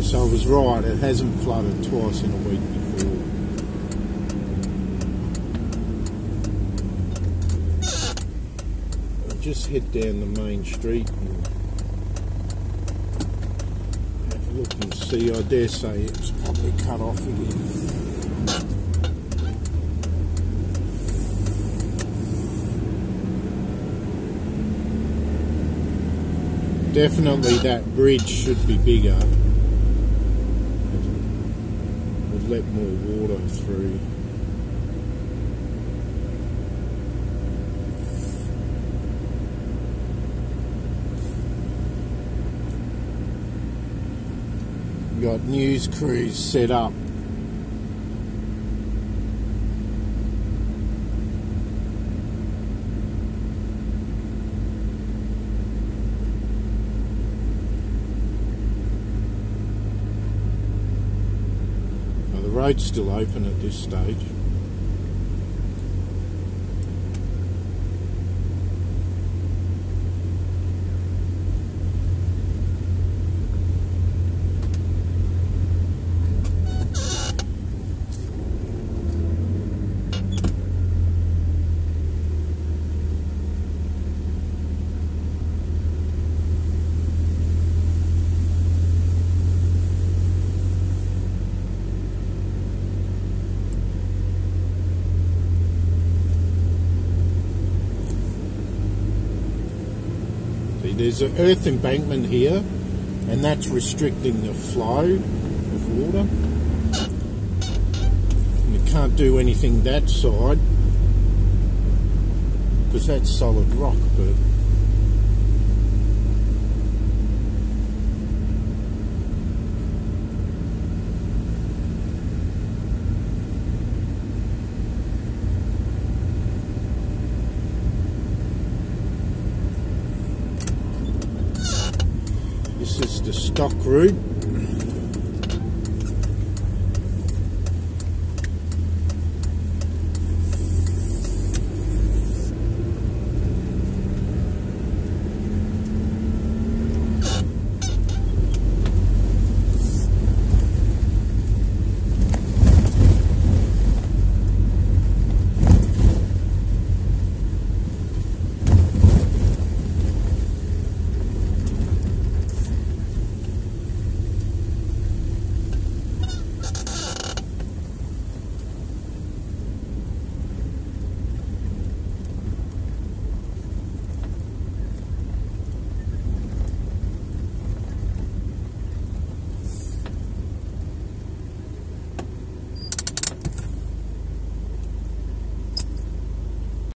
So I was right, it hasn't flooded twice in a week before. I'll just head down the main street and have a look and see. I dare say it's probably cut off again. Definitely that bridge should be bigger. Would let more water through. Got news crews set up. The road's still open at this stage. There's an earth embankment here, and that's restricting the flow of water. You can't do anything that side because that's solid rock, but this is the stock route.